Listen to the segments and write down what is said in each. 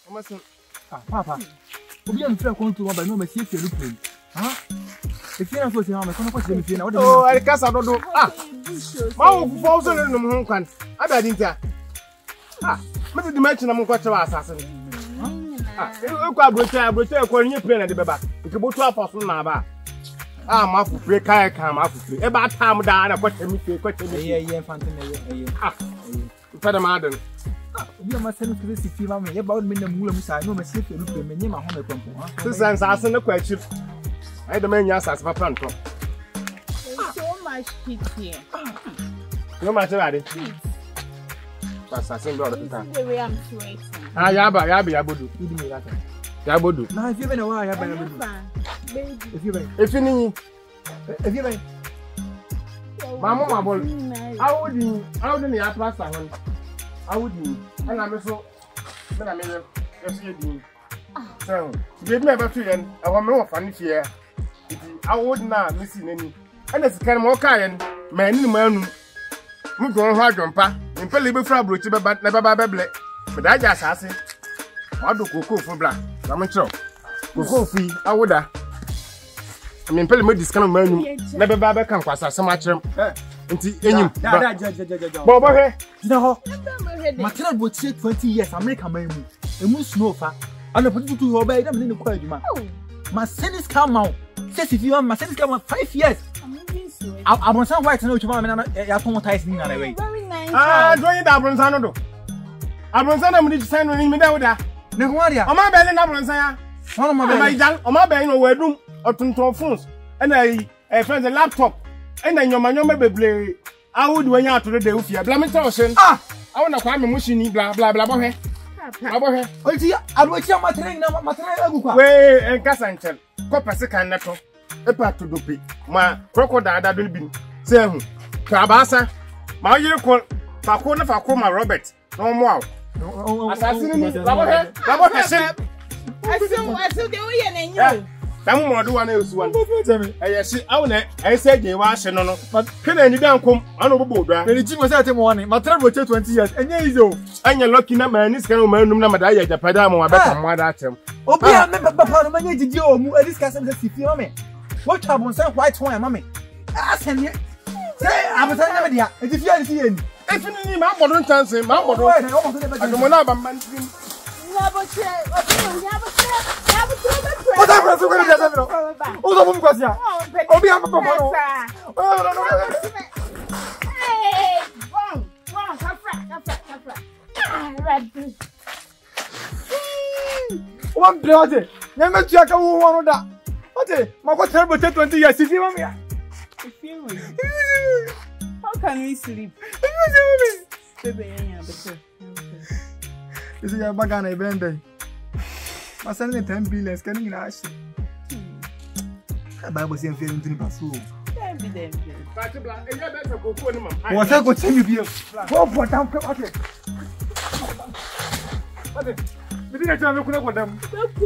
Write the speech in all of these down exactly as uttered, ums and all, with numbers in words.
Amason. Ah, Papa. Obi am frɛ kontu ma ba no ma sie fie no play. Ah. If you are so young, I can't put them in. Oh, I can't do. Ah, my falls on them home can. I didn't tell. Ah, but the dimension I'm going to assassin. Ah, you can't break a break a corner plane at the back. You can go to a person now. Ah, my free kayak come up free. About time down, I put him to cut him. Yeah, yeah, Phantom. Ah, for the madam. We are my son to this if you want me about me. The Mulam, I know my sister look at me, my home. This is asking a question. I demand yes as my plan. There's so much heat here. No matter what it is. But I think all the time. The way I'm sweating. Ah, Yaba, Yabi, Yabudu. Yabudu. Now, if you been a while, Yabu. If you been, if you need, if you been, Mamma, how would you, how would you have last one? How would you? And I'm so, then I made a so, give me about three and I want more funny here. I would not miss any. And as a kind of more kind, man, man, we go hard on pa, and pay little for brooch, but never by black. But I just ask it. I'll do cocoa for black. I'm a show. Cocoa free, I would. I mean, pay me this kind of menu. Never by come past so much. Until you, Bob, you know, my child would say twenty years, American man, and moose no far. I'm not putting to obey them in the quadrant. My son is come out. Says if you want my son is come out five years. I want some white note to my man. I traumatized me anyway. Very nice. Ah, do you have Bronzano? I was on a send me down there. No, what are my belly number? One of my young, or my belly, no room, or two phones, and I find the laptop, and then your man, your baby. I would went out to the day with you. Blamitotion. Ah, I want to climb a machine, blah, blah, blah, blah. Oh, see, I will tell my train now, my train. Way and Cassantel, Copper second nettle, a part to do my crocodile that will be. Say, Cabasa, my year called Facona Facoma Robert, no more. Assassin, I still do it. Some more do one else one. I see, I said you are no, but can any down come honorable brother? The Jim was at the morning, my travel to twenty years, and yes, and you're lucky number and this kind of man, no matter the Padamo, I bet I'm one at him. Oh, I remember Papa, my did you move discussing the city, mammy? What trouble, sir? White one, mammy? Ask him. I was never there. If you are seeing, if you need my modern chance, my modern, I don't want to man. What I'm going to do? Oh, the question. Oh, be a papa. Hey, wrong, wrong, come back, come back, come back. One bloody. Never check a woman on that. Okay, my what terrible twenty years if you want me. How can we sleep? This is a bagana event. I send me ten billion scanning in ash. The Bible says feeling to the basu. What I could tell you, go for down. Okay. We didn't have a good one. Them.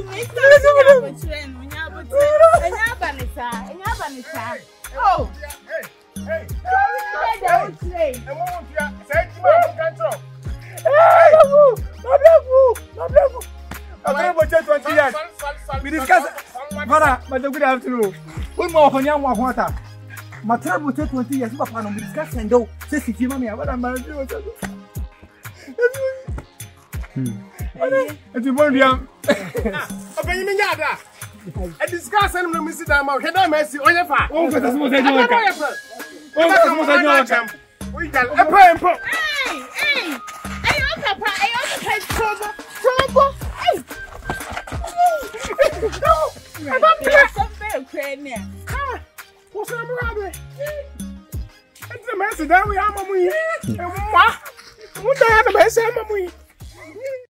Oh, hey, hey, hey, twenty years. We discuss. Father, but the good afternoon. We more for young water. My terrible twenty years. Papa, we discuss and go. Says if you mammy, what am I doing? If you want young, okay, you mean that? I discuss and we sit down. Can I mercy on your father? Oh, that's what I do. Oh, that's what I do. We got a prayer. Hey, hey, hey, Papa, I also had trouble. Trouble. Hey. No, I don't care. Something crazy. Ah, what's up, brother? It's a mess that we are, Mammy. What the hell am I saying, Mammy?